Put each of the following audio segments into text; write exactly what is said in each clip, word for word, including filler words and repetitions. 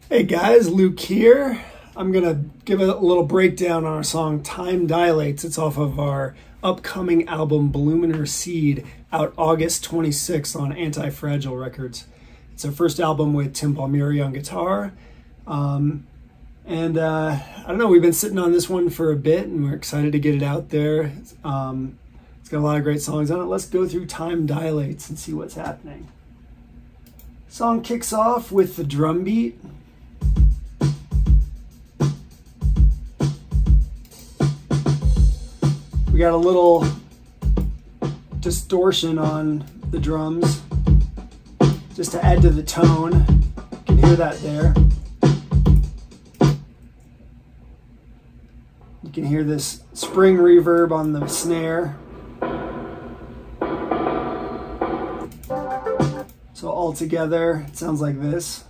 Hey guys, Luke here. I'm going to give a little breakdown on our song Time Dilates. It's off of our upcoming album Bluminor Seed, out August twenty-sixth on Anti-Fragile Records. It's our first album with Tim Palmieri on guitar. Um, and uh, I don't know, we've been sitting on this one for a bit and we're excited to get it out there. Um, it's got a lot of great songs on it. Let's go through Time Dilates and see what's happening. Song kicks off with the drum beat. We got a little distortion on the drums just to add to the tone. You can hear that there. You can hear this spring reverb on the snare. So all together, it sounds like this.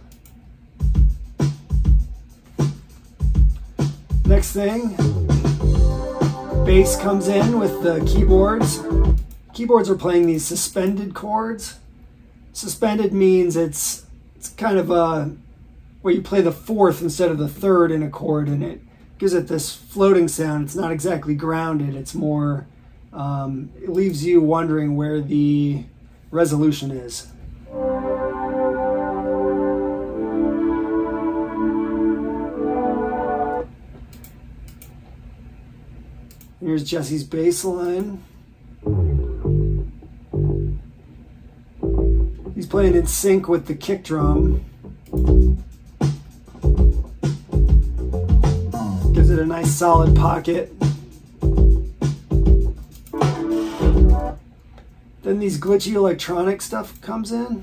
Next thing, bass comes in with the keyboards. Keyboards are playing these suspended chords. Suspended means it's it's kind of a where you play the fourth instead of the third in a chord, and it gives it this floating sound. It's not exactly grounded. It's more, um, it leaves you wondering where the resolution is. Here's Jesse's bass line. He's playing in sync with the kick drum. Gives it a nice solid pocket. Then these glitchy electronic stuff comes in.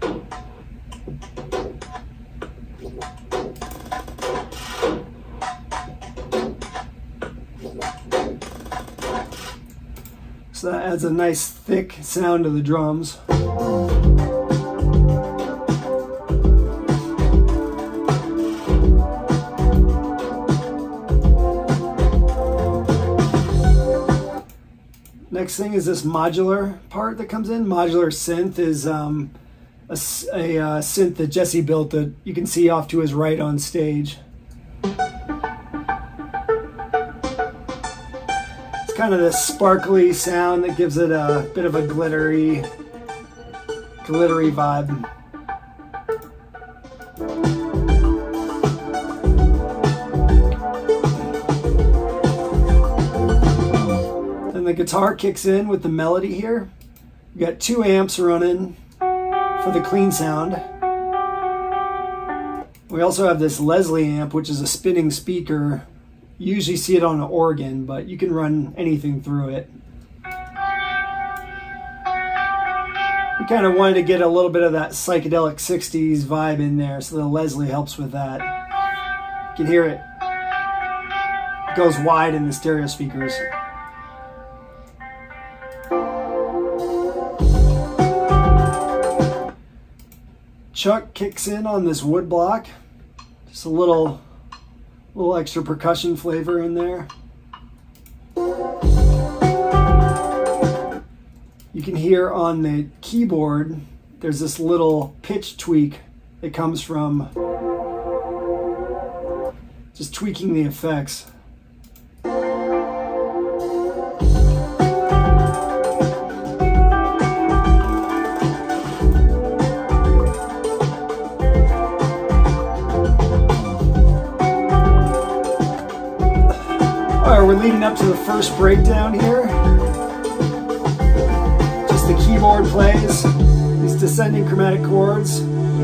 So that adds a nice thick sound to the drums. Next thing is this modular part that comes in. Modular synth is um, a, a uh, synth that Jesse built that you can see off to his right on stage. Kind of this sparkly sound that gives it a bit of a glittery, glittery vibe. Then the guitar kicks in with the melody here. We got two amps running for the clean sound. We also have this Leslie amp, which is a spinning speaker. You usually see it on an organ, but you can run anything through it. We kind of wanted to get a little bit of that psychedelic sixties vibe in there, so the Leslie helps with that. You can hear it. It goes wide in the stereo speakers. Chuck kicks in on this wood block. Just a little little extra percussion flavor in there. You can hear on the keyboard, there's this little pitch tweak that comes from just tweaking the effects. We're leading up to the first breakdown here. Just the keyboard plays these descending chromatic chords.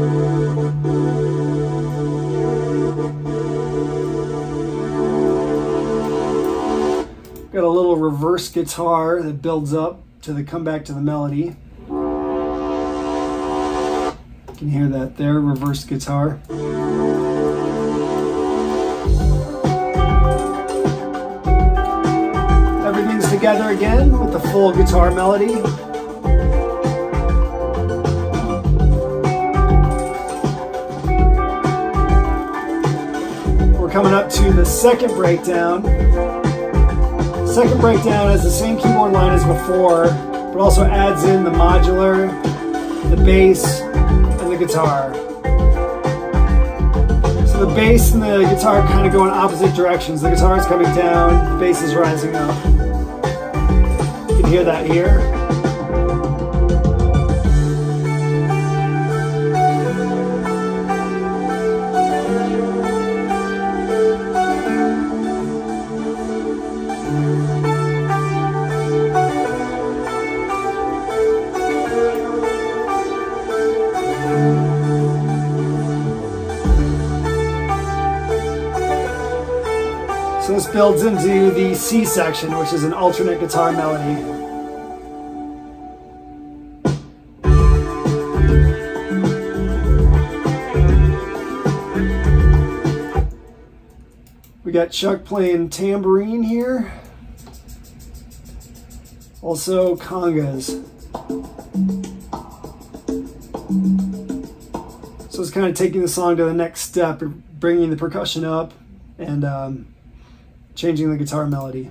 Got a little reverse guitar that builds up to the comeback to the melody. You can hear that there, reverse guitar. Everything's together again with the full guitar melody. We're coming up to the second breakdown. Second breakdown has the same keyboard line as before, but also adds in the modular, the bass, and the guitar. So the bass and the guitar kind of go in opposite directions. The guitar is coming down, the bass is rising up. You can hear that here. So this builds into the C section, which is an alternate guitar melody. We got Chuck playing tambourine here. Also congas. So it's kind of taking the song to the next step, bringing the percussion up and um, changing the guitar melody.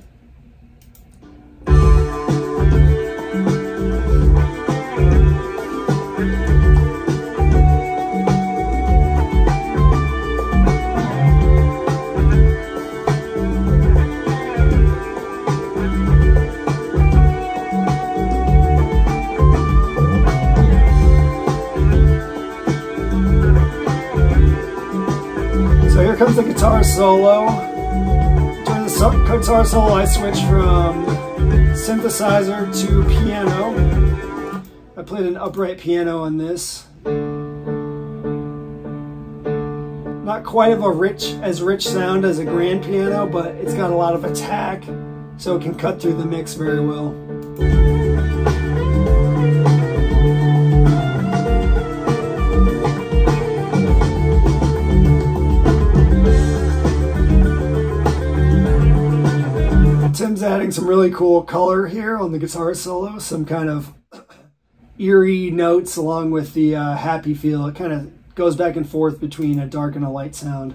So here comes the guitar solo. During the guitar solo, I switched from synthesizer to piano. I played an upright piano on this. Not quite of a rich, as rich sound as a grand piano, but it's got a lot of attack, so it can cut through the mix very well. Tim's adding some really cool color here on the guitar solo, some kind of eerie notes along with the uh, happy feel. It kind of goes back and forth between a dark and a light sound.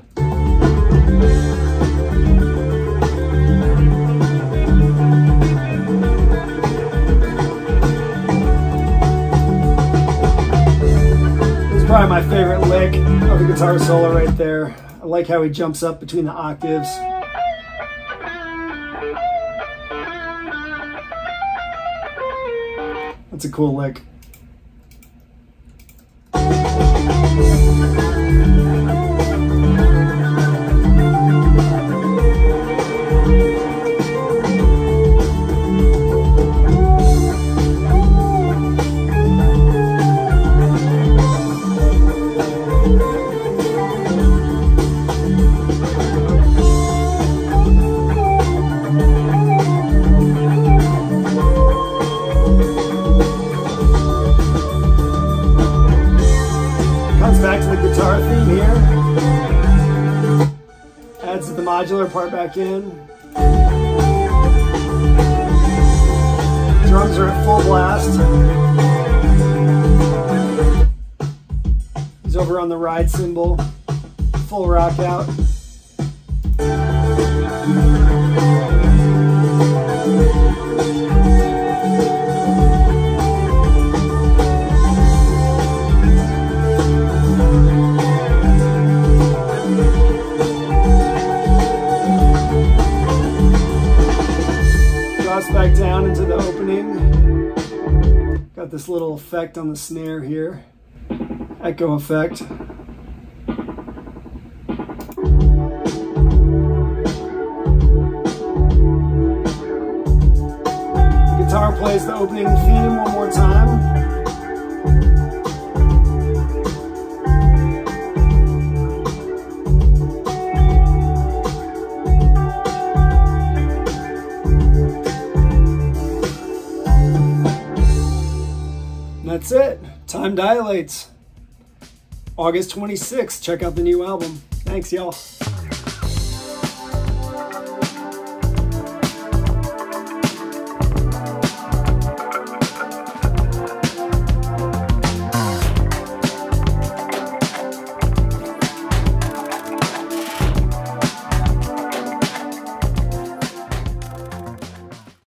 This is probably my favorite lick of the guitar solo right there. I like how he jumps up between the octaves. That's a cool lick. Back to the guitar theme here. Adds the modular part back in. Drums are at full blast. He's over on the ride cymbal. Full rock out. Back down into the opening. Got this little effect on the snare here. Echo effect. The guitar plays the opening theme one more time. That's it. Time Dilates. August twenty-sixth. Check out the new album. Thanks, y'all.